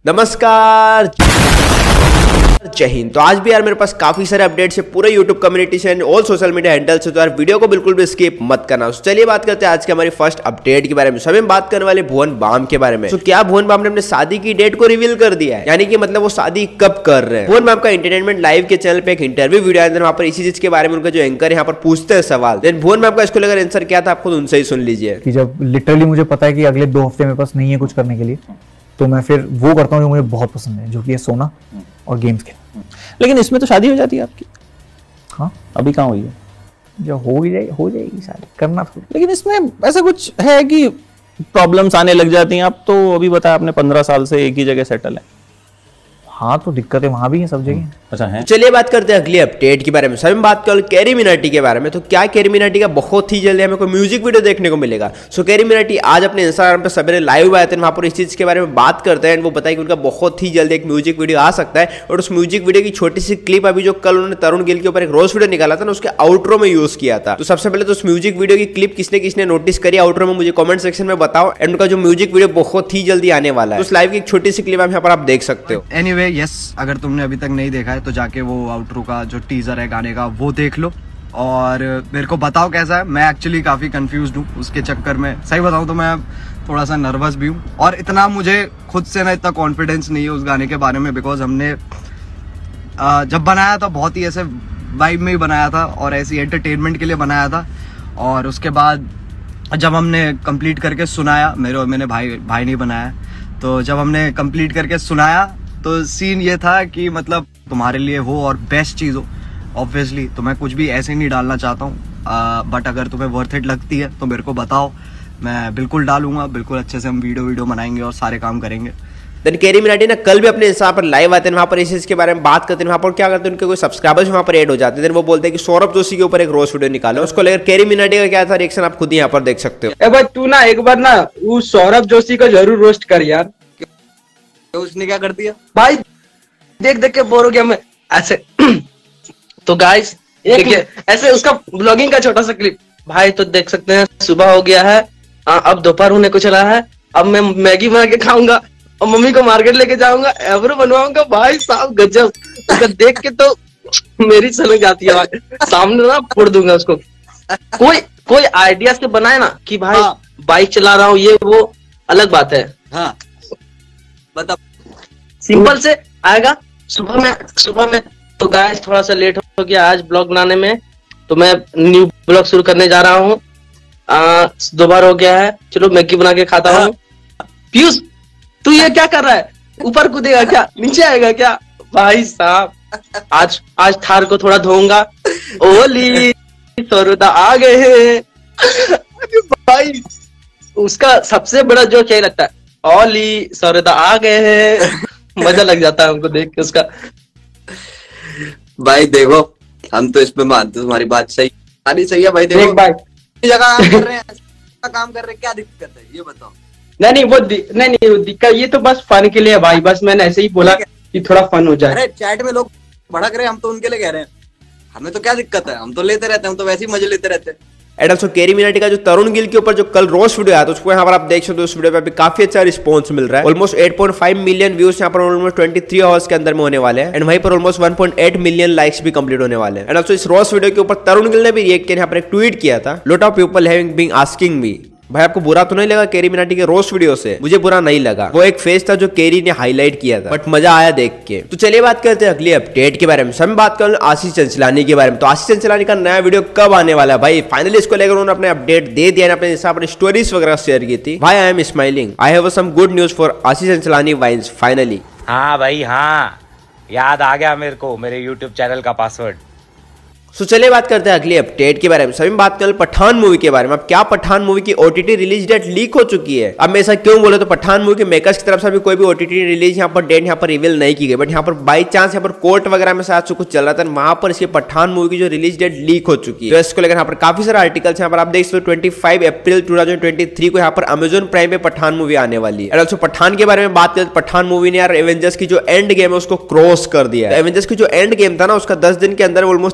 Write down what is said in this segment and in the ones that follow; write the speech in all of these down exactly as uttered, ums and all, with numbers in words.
नमस्कार, जय हिंद। तो आज भी यार मेरे पास काफी सारे अपडेट्स है पूरे यूट्यूब कम्युनिटी से and all social media handle से, तो यार वीडियो को बिल्कुल भी स्किप मत करना। तो चलिए बात करते हैं आज के हमारी फर्स्ट अपडेट के बारे में। सभी हम बात करने वाले भुवन बाम के बारे में। तो क्या भुवन बाम ने अपने शादी की डेट को रिवील कर दिया है, यानी कि मतलब वो शादी कब कर रहे हैं। भुवन बाम का एंटरटेनमेंट लाइव के चैनल पे एक इंटरव्यू वीडियो आया, वहां पर इसी चीज के बारे में उनका जो एंकर यहाँ पर पूछते हैं सवाल, देन भुवन बाम का इसको लेकर आंसर क्या था, आप खुद उनसे ही सुन लीजिए। कि जब लिटरली मुझे पता है कि अगले दो हफ्ते मेरे पास नहीं है कुछ करने के लिए, तो मैं फिर वो करता हूँ जो मुझे बहुत पसंद है, जो कि है सोना और गेम्स खेलना। लेकिन इसमें तो शादी हो जाती है आपकी। हाँ, अभी कहाँ हुई है? जो हो ही जाएगी हो जाएगी शादी, करना थोड़ी। लेकिन इसमें ऐसा कुछ है कि प्रॉब्लम्स आने लग जाती हैं। आप तो अभी बताया आपने पंद्रह साल से एक ही जगह सेटल है। हाँ, तो दिक्कतें वहां भी हैं सब जगह। अच्छा है। चलिए बात करते हैं अगली अपडेट के बारे में। सभी बात कर कैरी मिनाटी के बारे में। तो क्या कैरी मिनाटी का बहुत ही जल्दी हमें कोई म्यूजिक वीडियो देखने को मिलेगा। सो कैरी मिनाटी आज अपने इंस्टाग्राम पे सवेरे लाइव आए थे, वहां पर इस चीज के बारे में बात करते हैं। वो बताया कि उनका बहुत ही जल्दी एक म्यूजिक वीडियो आ सकता है, और उस म्यूजिक वीडियो की छोटी सी क्लिप अभी जो कल उन्होंने तरुण गिल के ऊपर एक रोस्ट वीडियो निकाला था ना, उसके आउट्रो में यूज किया था। तो सबसे पहले तो उस म्यूजिक वीडियो की क्लिप किसने किसने नोटिस करी आउट्रो में, मुझे कमेंट सेक्शन में बताओ। एंड उनका जो म्यूजिक वीडियो बहुत ही जल्दी आने वाला है, उस लाइव की एक छोटी सी क्लिप यहाँ पर आप देख सकते हो। एनीवे यस, अगर तुमने अभी तक नहीं देखा है तो जाके वो आउट्रो का जो टीजर है गाने का वो देख लो, और मेरे को बताओ कैसा है। मैं एक्चुअली काफी कंफ्यूज्ड हूँ उसके चक्कर में, सही बताऊँ तो मैं थोड़ा सा नर्वस भी हूँ, और इतना मुझे खुद से ना इतना कॉन्फिडेंस नहीं है उस गाने के बारे में, बिकॉज हमने जब बनाया था बहुत ही ऐसे वाइब में ही बनाया था और ऐसी एंटरटेनमेंट के लिए बनाया था। और उसके बाद जब हमने कंप्लीट करके सुनाया, मेरे और मैंने भाई भाई नहीं बनाया, तो जब हमने कंप्लीट करके सुनाया तो सीन ये था कि मतलब तुम्हारे लिए हो और बेस्ट चीज़ हो ऑब्वियसली, तो मैं कुछ भी ऐसे नहीं डालना चाहता हूँ। बट अगर तुम्हें वर्थ इट लगती है तो मेरे को बताओ, मैं बिल्कुल डालूंगा। बिल्कुल अच्छे से हम वीडियो वीडियो बनाएंगे और सारे काम करेंगे। देन कैरी मिनाटी ना कल भी अपने इंस्टा पर लाइव आते हैं, वहां पर इस चीज के बारे में बात करते हैं। वहां पर क्या करते हैं, उनके कोई सब्सक्राइबर्स वहां पर ऐड हो जाते हैं। वो बोलते हैं कि सौरभ जोशी के ऊपर एक रोस्ट वीडियो निकालो, उसको लेकर कैरी मिनाटी का क्या था रिएक्शन आप खुद ही यहाँ पर देख सकते हो। ए भाई तू ना एक बार ना वो सौरभ जोशी को जरूर रोस्ट कर यार। उसने क्या कर दिया भाई देख देख के बोर हो गया मैं ऐसे। तो गाइस देखिए ऐसे उसका ब्लॉगिंग का छोटा सा क्लिप भाई, तो देख सकते हैं सुबह हो गया है, आ, अब दोपहर होने को चला है, अब मैं मैगी बना के खाऊंगा और मम्मी को मार्केट लेके जाऊंगा, एवरो बनवाऊंगा। भाई साहब गजब, उसका देख के तो मेरी समझ आती है भाई, सामने ना फोड़ दूंगा उसको। कोई कोई आइडिया से बनाए ना कि भाई हाँ। बाइक चला रहा हूँ ये वो अलग बात है, हाँ बता, सिंपल से आएगा सुबह में सुबह में। तो गाइस थोड़ा सा लेट हो गया आज ब्लॉग बनाने में, तो मैं न्यू ब्लॉग शुरू करने जा रहा हूँ। दोबारा हो गया है, चलो मैगी बना के खाता हूँ। पीयूष तू ये क्या कर रहा है, ऊपर कूदेगा क्या, नीचे आएगा क्या? भाई साहब आज आज थार को थोड़ा धोऊंगा। ओली सौरदा आ गए हैं। भाई उसका सबसे बड़ा जो क्या लगता है, ओली सौरदा आ गए हैं। मजा लग जाता है हमको देख के उसका। भाई देखो हम तो इसमें मानते, तुम्हारी बात सही आनी सही है भाई। देखो भाई जगह काम कर रहे हैं, काम कर रहे हैं, क्या दिक्कत है ये बताओ। नहीं नहीं वो नहीं नहीं वो दिक्कत, ये तो बस फन के लिए है भाई, बस मैंने ऐसे ही बोला कि थोड़ा फन हो जाए। अरे चैट में लोग भड़क रहे हैं, हम तो उनके लिए कह रहे हैं, हमें तो क्या दिक्कत है, हम तो लेते रहते हैं, हम तो वैसे ही मजे लेते रहते हैं। एंड ऑल्सो कैरी मिनाटी का जो तरुण गिल के ऊपर जो कल रोस्ट वीडियो आया था, उसको यहाँ पर आप देख सकते हो। उस वीडियो पे अभी काफी अच्छा रिस्पांस मिल रहा है। ऑलमोस्ट आठ पॉइंट पाँच मिलियन व्यूज यहाँ पर ऑलमोस्ट तेईस आवर्स के अंदर में होने वाले हैं, एंड वहीं पर ऑलमोस्ट एक पॉइंट आठ मिलियन लाइक्स भी कंप्लीट होने वाले हैं। एंड ऑल्सो इस रोस्ट वीडियो के ऊपर तरुण गिल ने भी रिएक्ट किया, यहाँ पर एक ट्वीट किया था, lot of people having being asking me. भाई आपको बुरा तो नहीं लगा कैरी मिनाटी के रोस्ट वीडियो से? मुझे बुरा नहीं लगा, वो एक फेस था जो कैरी ने हाईलाइट किया था, बट मजा आया देख के। तो चलिए बात करते हैं अगली अपडेट के बारे में। हम बात कर आशीष चंचलानी के बारे में। तो आशीष चंचलानी का नया वीडियो कब आने वाला है भाई? फाइनली इसको लेकर उन्होंने अपने अपडेट दे दिया, अपने अपने स्टोरीज वगैरह शेयर की थी। भाई I am smiling, I have some good news for Ashish Chanchlani vines finally. हाँ भाई हाँ, याद आ गया मेरे को मेरे यूट्यूब चैनल का पासवर्ड। सो so, चलिए बात करते हैं अगली अपडेट के बारे में। सभी बात करें पठान मूवी के बारे में। अब क्या पठान मूवी की ओटीटी रिलीज डेट लीक हो चुकी है? अब मैं ऐसा क्यों बोले, तो पठान मूवी के मेकर्स की तरफ से अभी कोई भी ओटीटी रिलीज यहाँ पर डेट यहाँ पर रिवील नहीं की गई, बट यहाँ पर बाई चांस यहाँ पर कोर्ट वगैरह में शायद कुछ चल रहा था, वहां पर इसकी पठान मूवी की जो रिलीज डेट लीक हो चुकी है। तो इसको लेकर यहाँ पर काफी सारे आर्टिकल्स यहाँ पर आप देख सकते हो। Twenty five April two thousand twenty three को यहाँ पर अमेजोन प्राइम पे पठान मूवी आने वाली है। और ऑल्सो पठान के बारे में बात करें, पठान मूवी ने यार एवेंजर्स की जो एंड गेम है उसको क्रॉस कर दिया है। एवेंजर्स की जो एंड गेम था ना, उसका दस दिन के अंदर ऑलमोस्ट तीन सौ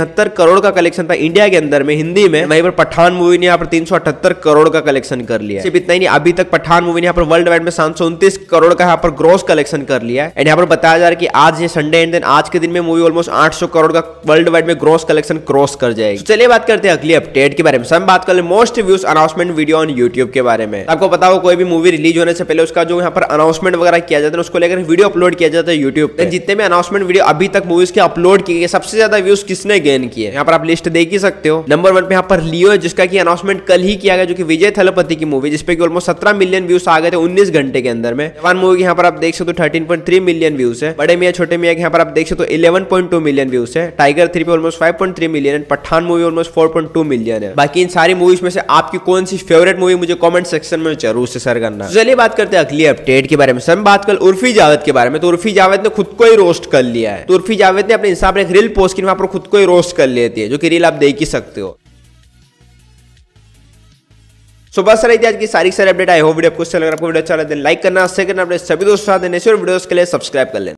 तिहत्तर करोड़ का कलेक्शन था इंडिया के अंदर में हिंदी में, वहीं पर पठान मूवी ने यहाँ पर तीन सौ अठहत्तर करोड़ का कलेक्शन कर लिया। सिर्फ इतना ही नहीं, अभी तक पठान मूवी ने यहाँ पर वर्ल्ड वाइड में सात सौ उनतीस करोड़ का यहाँ पर ग्रॉस कलेक्शन कर लिया है। एंड यहाँ पर बताया जा रहा है कि आज ये संडे एंड देन आज के दिन में मूवी ऑलमोस्ट आठ सौ करोड़ का वर्ल्ड वाइड में ग्रॉस कलेक्शन क्रॉस कर जाएगी। तो चलिए बात करते हैं अगली अपडेट के बारे में। हम बात कर ले most views announcement video on YouTube के बारे में। आपको पता हो कोई भी मूवी रिलीज होने से पहले उसका जो यहाँ पर अनाउंसमेंट वगैरह किया जाता है उसको लेकर वीडियो अपलोड किया जाता है यूट्यूब पे। जितने भी अनाउंसमेंट वीडियो अभी तक मूवीज के अपलोड किए गए सबसे ज्यादा व्यूज किसने गेन किए, यहाँ पर आप लिस्ट देख ही सकते हो। नंबर वन पे यहाँ पर लियो है, जिसका की अनाउंसमेंट कल ही किया गया, जो कि विजय थलपति की मूवी, जिसपे की ऑलमोस्ट सत्रह मिलियन व्यूज आ गए थे उन्नीस घंटे के अंदर में। जवान मूवी यहाँ पर आप देख सकते हो thirteen point three million views है। बड़े मियां छोटे मियां यहाँ पर आप देख सकते हो eleven point two million views है। टाइगर थ्री पे almost five point three million है। Pathaan movie almost four point two million है। बाकी इन सारी मूवीज में से आपकी कौन सी फेवरेट मूवी मुझे कमेंट सेक्शन में जरूर से शेयर करना। चलिए बात करते हैं अगली अपडेट के बारे में। हम बात कर उर्फी जावेद के बारे में। तो उर्फी जावेद ने खुद को ही रोस्ट कर लिया है। तो उर्फी जावेद ने अपने इंस्टा पर एक रील पोस्ट की, वहां पर खुद को ही रोस्ट कर लेती है, जो कि रील आप देख ही सकते हो। सो बस रही थी आज की सारी सारी अपडेट। आई होप वीडियो आपको अच्छा लगा। आपको वीडियो अच्छा लगा लाइक करना, शेयर करना, अपने सभी दोस्तों के साथ वीडियोस के लिए सब्सक्राइब कर लेना।